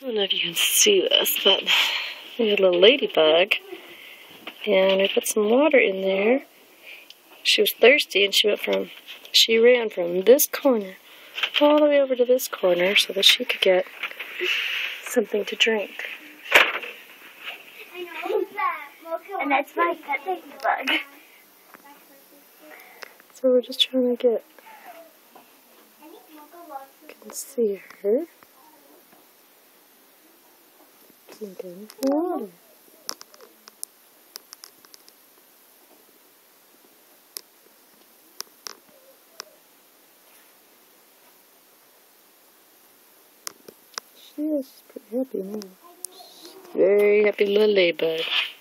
I don't know if you can see this, but there's a little ladybug. And I put some water in there. She was thirsty and she ran from this corner all the way over to this corner so that she could get something to drink. And that's my pet ladybug. So we're just trying to get, you can see her drinking water. She is pretty happy now. Very happy little ladybug.